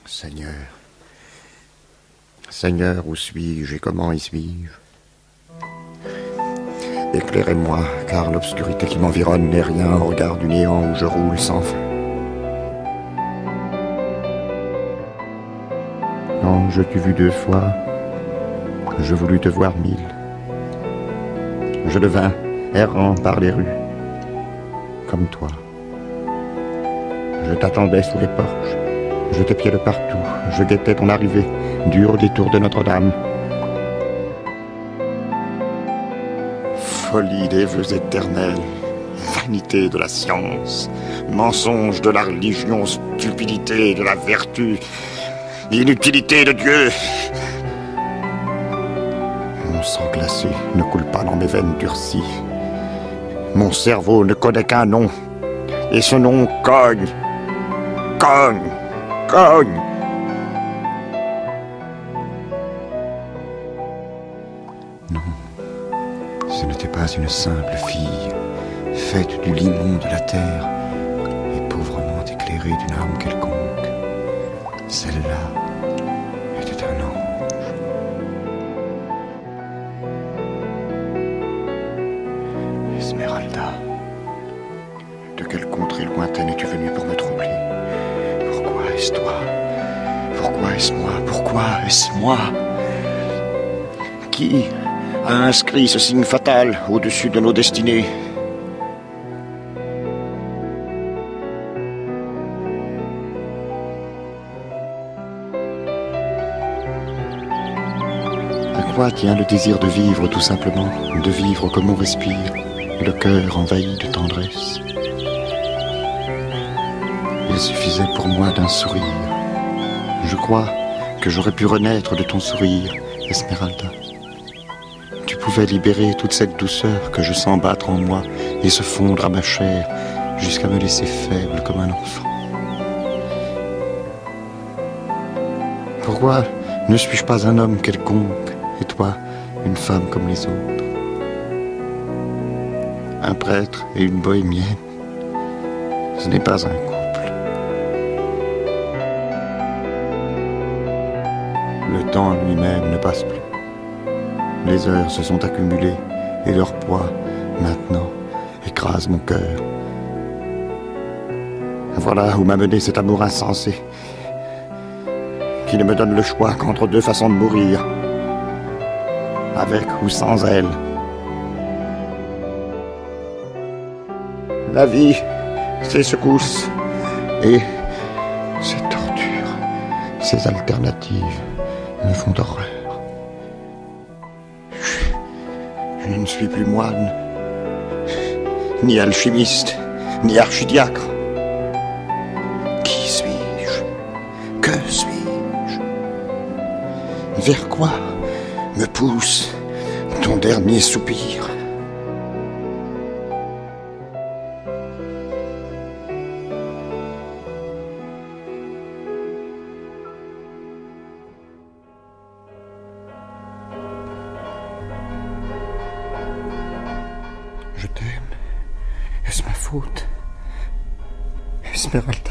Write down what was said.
Seigneur, Seigneur, où suis-je et comment y suis-je? Éclairez-moi, car l'obscurité qui m'environne n'est rien au regard du néant où je roule sans fin. Non, je t'ai vu 2 fois, je voulus te voir 1000. Je devins errant par les rues, comme toi. Je t'attendais sous les porches, je t'épiais de partout, je guettais ton arrivée, du haut des tours de Notre-Dame. Folie des vœux éternels, vanité de la science, mensonge de la religion, stupidité de la vertu, inutilité de Dieu. Mon sang glacé ne coule pas dans mes veines durcies. Mon cerveau ne connaît qu'un nom, et ce nom cogne, cogne, cogne. Non, ce n'était pas une simple fille, faite du limon de la terre, et pauvrement éclairée d'une âme quelconque. Celle-là était un ange. Esmeralda, de quelle contrée lointaine es-tu venue pour me troubler? Pourquoi est-ce toi? Pourquoi est-ce moi? Pourquoi est-ce moi? Qui a inscrit ce signe fatal au-dessus de nos destinées? À quoi tient le désir de vivre tout simplement, de vivre comme on respire, le cœur envahi de tendresse? Il suffisait pour moi d'un sourire. Je crois que j'aurais pu renaître de ton sourire, Esmeralda. Tu pouvais libérer toute cette douceur que je sens battre en moi et se fondre à ma chair jusqu'à me laisser faible comme un enfant. Pourquoi ne suis-je pas un homme quelconque et toi, une femme comme les autres? Un prêtre et une bohémienne, ce n'est pas un couple. Le temps lui-même ne passe plus. Les heures se sont accumulées et leur poids, maintenant, écrase mon cœur. Voilà où m'a mené cet amour insensé, qui ne me donne le choix qu'entre 2 façons de mourir, avec ou sans elle. La vie, ses secousses et ses tortures, ses alternatives me font horreur. Je ne suis plus moine, ni alchimiste, ni archidiacre. Qui suis-je? Que suis-je? Vers quoi me pousse ton dernier soupir? Je t'aime. Est-ce ma faute? Esmeralda.